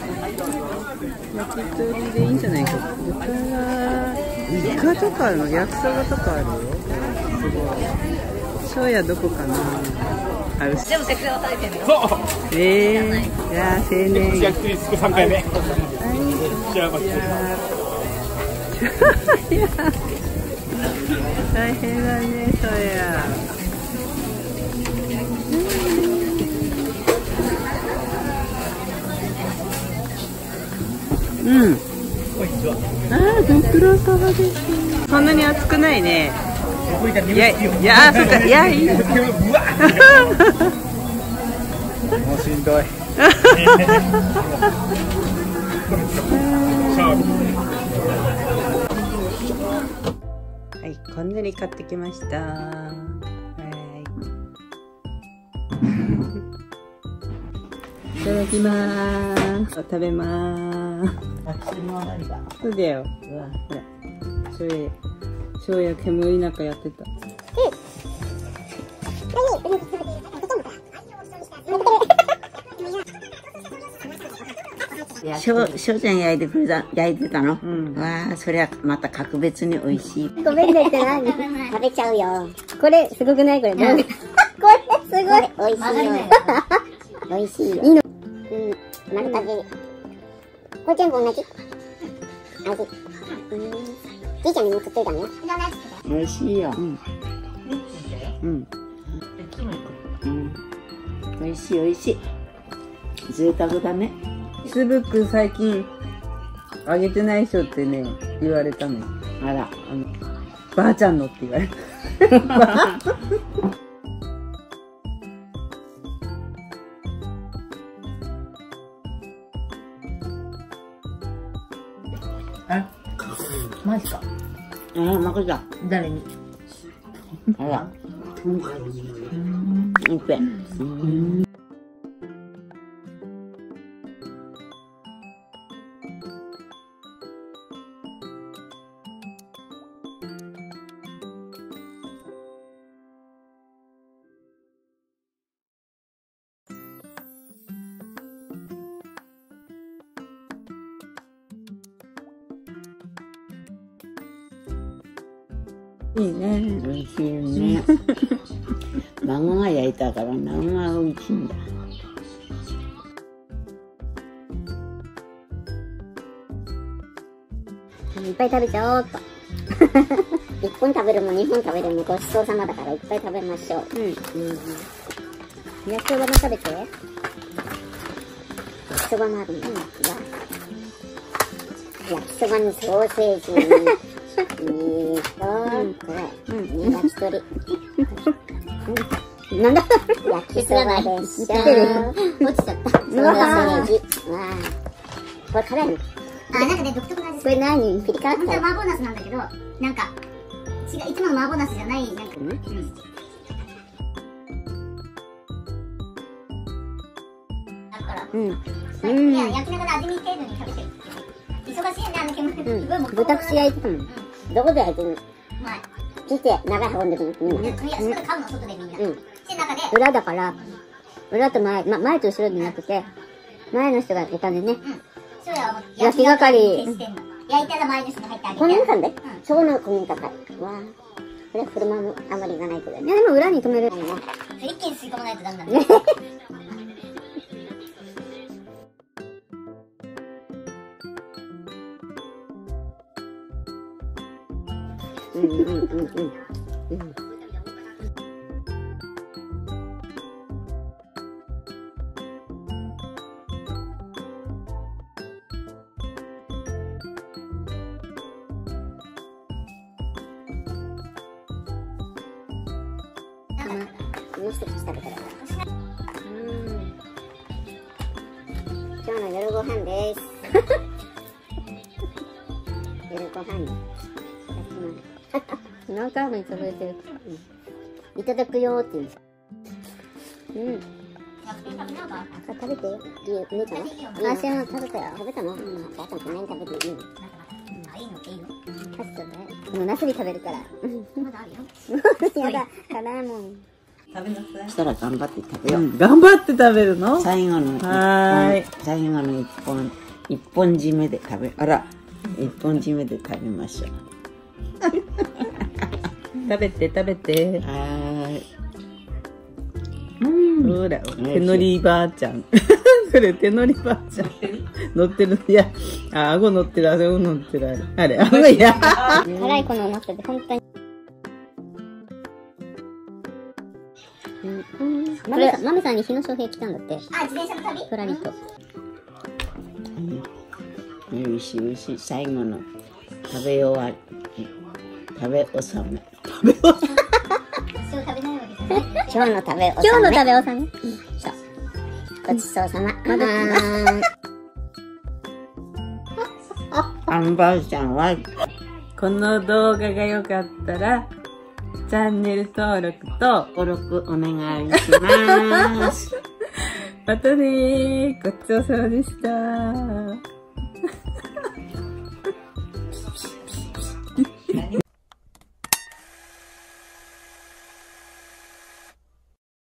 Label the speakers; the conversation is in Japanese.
Speaker 1: 焼き鳥でいいんじゃないか。イカとかあるの、焼きそばとかあるよ。すごい。そうや、どこかな。ある。
Speaker 2: でもセクハラ食べてるよ。
Speaker 1: そう。じゃあ青年。
Speaker 3: 焼き鳥すく3回目。
Speaker 1: いや大変だね、そりゃ。うん。ご苦労様です。そんなに暑くないね。いや、そうか、いや、いい。もう
Speaker 3: しんどい。
Speaker 1: はい、こんなに買ってきました。はい。いただきます。食べます。そうだよ。うわ、ほら。そうや、煙なんかやってた。しょうちゃん焼いてたの。わあ、それはまた格別に美味しい。
Speaker 4: ごめんねって何？食べちゃうよ。これすごくないこれ？これすごい。美味しいよ。美味しいよ。いいの。丸かじり。これ全部同じ？味。じいちゃんにも作ってたね。
Speaker 1: 美味しいよ。美味しい美味しい。贅沢だね。つぶく最近あげてない人ってね言われたの。あら、ばあちゃんのって言われた。
Speaker 2: マジか。
Speaker 1: 負けた。
Speaker 2: 誰に？
Speaker 1: あら。いっぺん。いいね、美味しいね。孫が焼いたから孫が美味しいんだ。
Speaker 4: いっぱい食べちゃおうっと。1本食べるも2本食べるもごちそうさまだからいっぱい食べましょう。焼きそばも食べて。焼きそばもあるね。焼きそばにソーセージに。これ、焼き鳥。なんだ焼きそばでした。落ちちゃった。ソーセージ。これ辛いの？
Speaker 5: なんかね、独特な味。
Speaker 4: これ何？ピリ辛？
Speaker 5: 本当は麻婆ナスなんだけど、なんか、違う、いつもの麻婆ナスじゃない、なんか。だから、いや、焼きながら味見程度に食べてる。忙しいね、煙。
Speaker 4: 豚串焼いてたもん。どこで焼いてんの？
Speaker 5: 前。
Speaker 4: 来て、長い運んでるの？
Speaker 5: いや、外で買うの、外でみんな。で、中で。
Speaker 4: 裏だから、裏と前、前と後ろになくて、前の人がいたんでね。
Speaker 5: そうや、
Speaker 4: 焼き係。
Speaker 5: 焼いたら前の人に入ってあげて。
Speaker 4: この中で？そこの古民家かい。わぁ。これ車もあまりがないけどね。でも裏に止める。
Speaker 5: 一気に吸い込まないとダメだね。
Speaker 4: 今日の夜ご飯です。夜ご飯。何回も食べてる。いただくよーって言うんです。食べてよ。見たの？私は食べたよ。食べたの？ばあちゃんこんなに食べていいの？
Speaker 5: いいの、いいよ。
Speaker 4: パスタね。もうナスビ食べるから。
Speaker 5: まだあるよ。
Speaker 4: やだ、辛いもん。
Speaker 1: 食べなさい。
Speaker 4: そしたら頑張って食べよう。
Speaker 1: 頑張って食べるの？
Speaker 4: 最後の最後の一本締めで食べ、一本締めで食べましょう。
Speaker 1: 食べて食べて。ほら、手乗りばあちゃん。それ手乗りばあちゃん。乗ってる。いや、顎乗ってる、顎乗ってる、あれ。顎いや。
Speaker 4: 辛いこのお腹で本当に。これ、マメさんに日野翔平来たんだって。
Speaker 5: 自転車の旅
Speaker 4: ふらりと。
Speaker 5: うん
Speaker 4: おいしいおいしい。最後の食べ終わり。食べ納め。
Speaker 5: 一生食べないわけじゃない。
Speaker 4: 今日の食べ納め。
Speaker 2: 今日の食べ納め。
Speaker 4: そう。ごちそうさま。あんばあちゃんは、
Speaker 1: この動画が良かったら、チャンネル登録と、
Speaker 4: 登録お願いします。
Speaker 1: またねー。ごちそうさまでした。